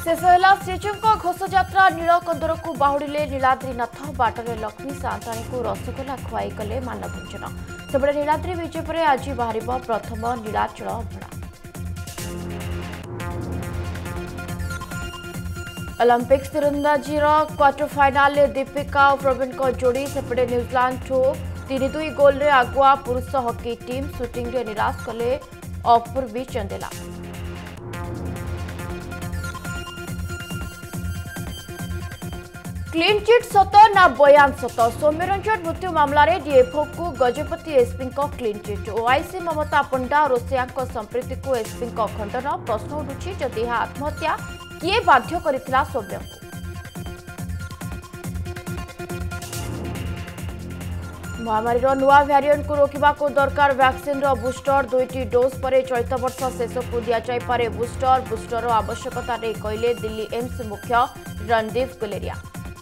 शेष है श्रीजीव घोषयात्रा नीलकंदर को बाहुड़े नीलाद्रीनाथ बाटर लक्ष्मी सांताणी को रसगोला खुआई कले मानभंजन सेबड़े नीलाद्री विजय पर आज बाहर प्रथम नीलाचल अभड़ा। ओलंपिक्स तीरंदाजी क्वार्टर फाइनाल दीपिका और प्रवीण जोड़ी सेपटे न्यूजीलैंड ठू 3-2 गोल रे आगुआ पुरुष हॉकी टीम शूटिंग रे निराश कले अपूर्वी चंदेला। क्लीन चिट सत ना बयान सत सौम्यरंजन मृत्यु मामला रे डीएफओ को Gajapati SP clean chit OIC Mamata Panda रोसिया संप्रीति को एसपी खंडन प्रश्न उठुछि जदि आत्महत्या किए बाध्य करिथिला सौम्य को। महामारी नुआ भ्यारिएंट को रोकवा को दरकार वैक्सीन बूस्टर 2टी डोज पर चलित वर्ष शेष को दि जाए बूस्टर आवश्यकता नहीं कहले दिल्ली एम्स मुख्य रणदीप गुलेरिया।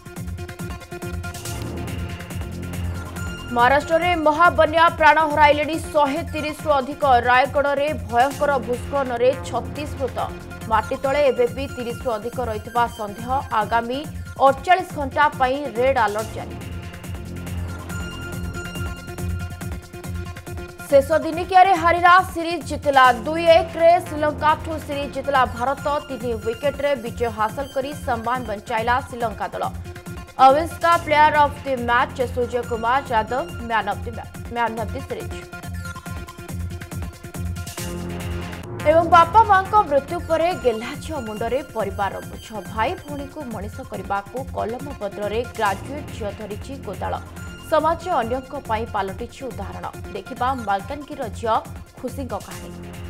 महाराष्ट्र में महाबन्या प्राण हराइले 130 अधिक रायगढ़ में भयंकर भूस्खलन में 36 मृत माटी तले एबेबी 30 अधिक रही सन्देह आगामी 48 घंटा रेड अलर्ट जारी। शेष दिनिकिया हारिला सीरीज जितला 2-1 रे श्रीलंका ठू सीरीज जितला भारत 3 विकेट रे विजय हासिल करी सम्मान बंचाइला श्रीलंका दल। Avishka player of the match Surya Kumar Yadav man of the series. एवं बापा मां को मृत्यु पर गेल्हा झियो मुंडरे परिवार बोझ भाई भौणी को मनीष करने को कलम पत्र ग्राजुएट झियो धरी गोदाल समाज अन्यों पालटि उदाहरण देखा मालकानगिरी झियो खुशी कहानी।